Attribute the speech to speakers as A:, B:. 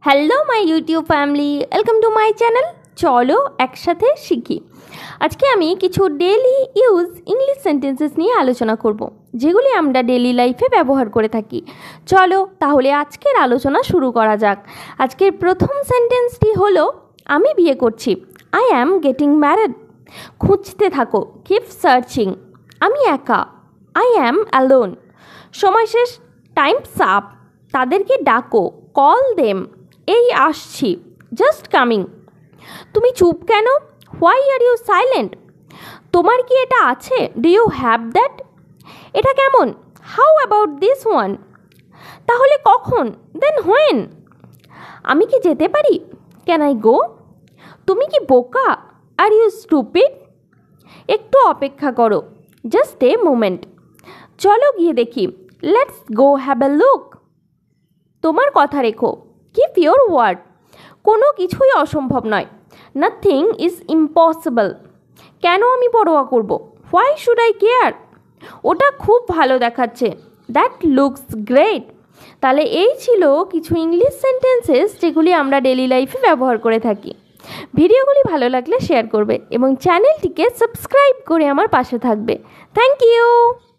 A: Hello my YouTube family, welcome to my channel. চলো একসাথে শিখি। আজকে আমি কিছু ডেইলি ইউজ ইংলিশ সেন্টেন্সেস নিয়ে আলোচনা করব, যেগুলি আমরা ডেইলি লাইফে ব্যবহার করে থাকি। চলো তাহলে আজকের আলোচনা শুরু করা যাক। আজকের প্রথম সেন্টেন্সটি হলো আমি বিয়ে করছি। I am getting married. খুঁজতে থাকো, কিপ সার্চিং। আমি একা। I am alone. সময় শেষ, টাইমস আপ। তাদেরকে ডাকো, কল দেম। এই আসছি, জাস্ট কামিং। তুমি চুপ কেন? Why are you silent? তোমার কি এটা আছে? Do you have that? এটা কেমন? How about this one? তাহলে কখন? Then when? আমি কি যেতে পারি? Can I go? তুমি কি বোকা? Are you stupid? একটু অপেক্ষা করো, জাস্ট এ মোমেন্ট। চলো গিয়ে দেখি, let's go have a look. তোমার কথা রেখো, কিপ ইউর ওয়ার্ড। কোনো কিছুই অসম্ভব নয়। Nothing is impossible. কেন আমি পরোয়া করব? Why should I care? ওটা খুব ভালো দেখাচ্ছে। That looks great. তাহলে এই ছিল কিছু ইংলিশ সেন্টেন্সেস যেগুলি আমরা ডেইলি লাইফে ব্যবহার করে থাকি। ভিডিওগুলি ভালো লাগলে শেয়ার করবে এবং চ্যানেলটিকে সাবস্ক্রাইব করে আমার পাশে থাকবে। Thank you.